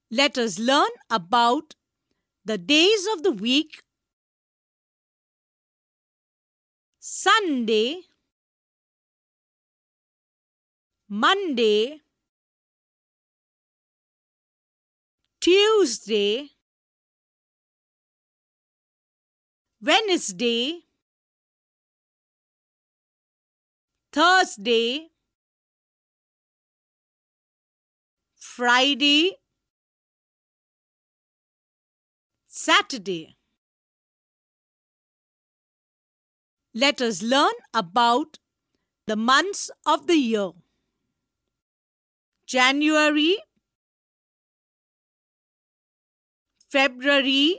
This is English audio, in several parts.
Let us learn about the days of the week. Sunday, Monday, Tuesday, Wednesday, Thursday, Friday, Saturday. Let us learn about the months of the year. January, February,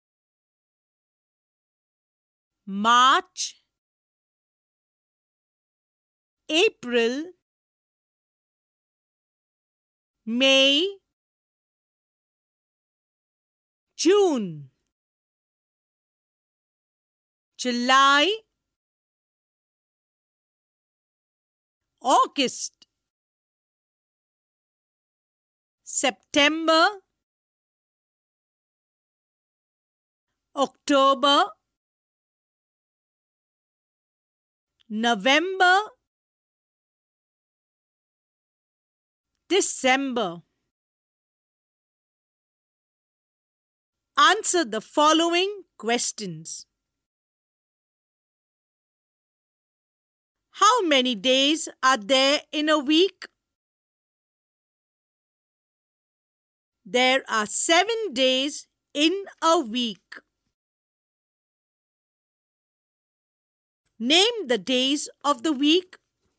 March, April, May, June, July, August, September, October, November, December. Answer the following questions. How many days are there in a week? There are 7 days in a week. Name the days of the week.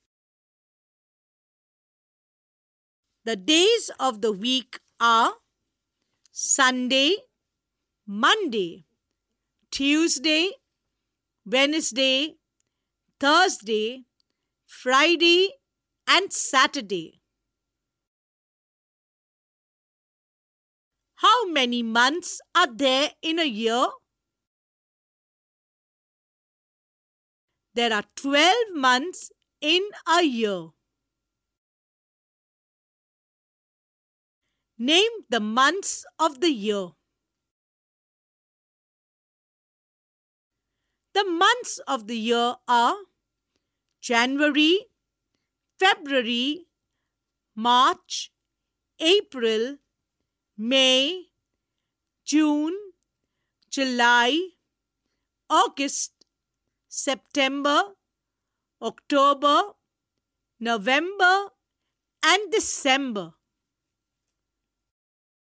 The days of the week are Sunday, Monday, Tuesday, Wednesday, Thursday, Friday, and Saturday. How many months are there in a year? There are 12 months in a year. Name the months of the year. The months of the year are January, February, March, April, May, June, July, August, September, October, November, and December.